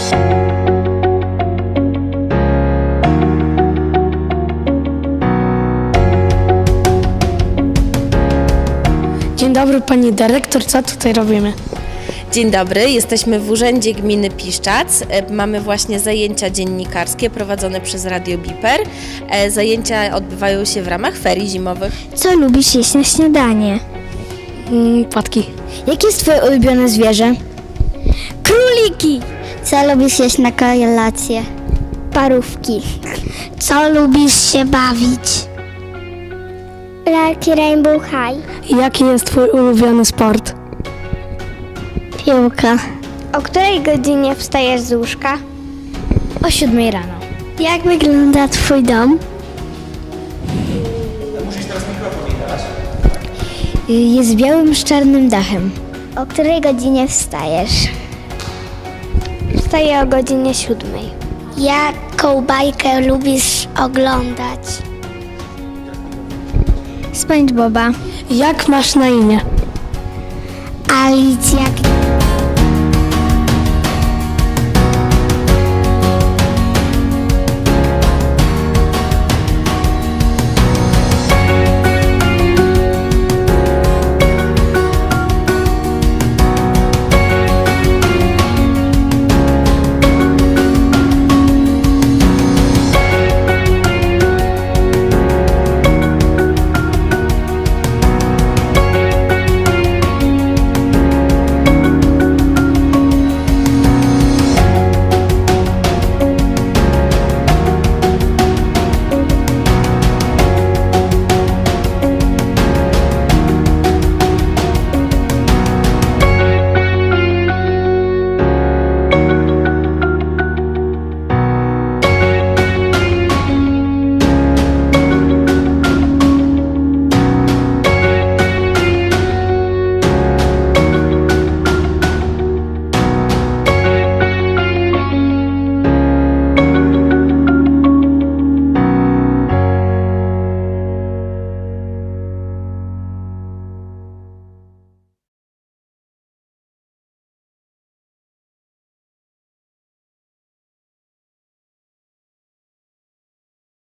Dzień dobry, pani dyrektor, co tutaj robimy? Dzień dobry, jesteśmy w Urzędzie Gminy Piszczac. Mamy właśnie zajęcia dziennikarskie prowadzone przez Radio Biper. Zajęcia odbywają się w ramach ferii zimowych. Co lubisz jeść na śniadanie? Płatki. Jakie jest twoje ulubione zwierzę? Króliki! Co lubisz jeść na kolację? Parówki. Co lubisz się bawić? Lalki Rainbow High. Jaki jest twój ulubiony sport? Piłka. O której godzinie wstajesz z łóżka? O 7 rano. Jak wygląda twój dom? Musisz teraz mikrofon jej dać. Jest białym z czarnym dachem. O której godzinie wstajesz? Wstaję o godzinie 7. Jaką bajkę lubisz oglądać? SpongeBoba. Jak masz na imię? Alicja.